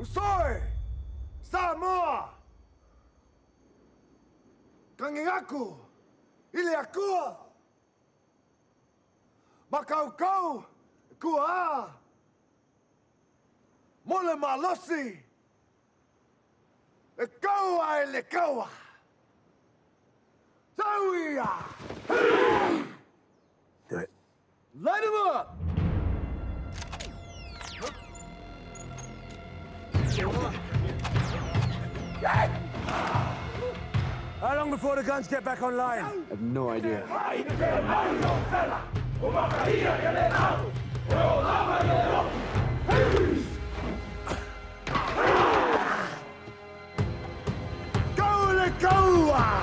Usoy! Samoa! Kangingaku! Iliakua! Makau-kau! Kua! Mole malosi! Lekoa e lekoa! Zawia! Do it. Light him up! How long before the guns get back online? I have no idea. Go, Lekoa!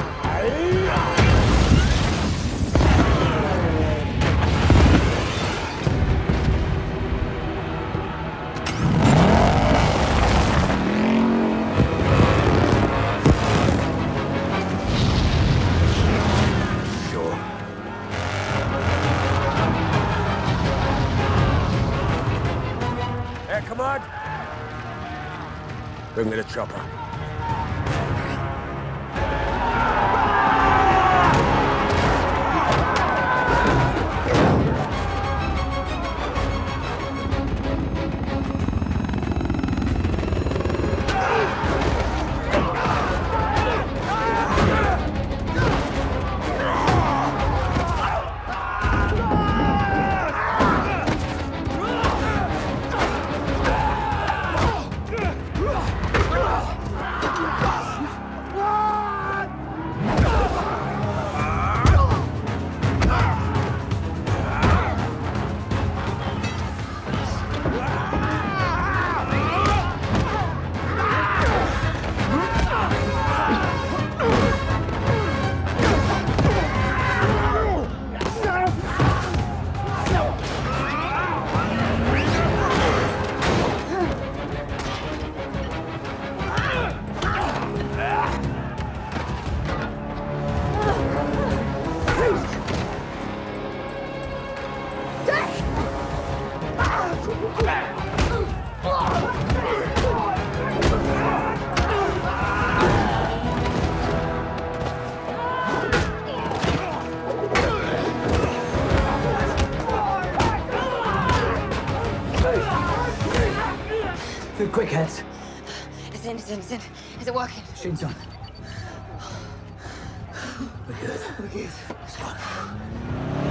Command? Bring me the chopper. Quick, heads. It's in. Is it working? Machine's on. We're good. Let's go.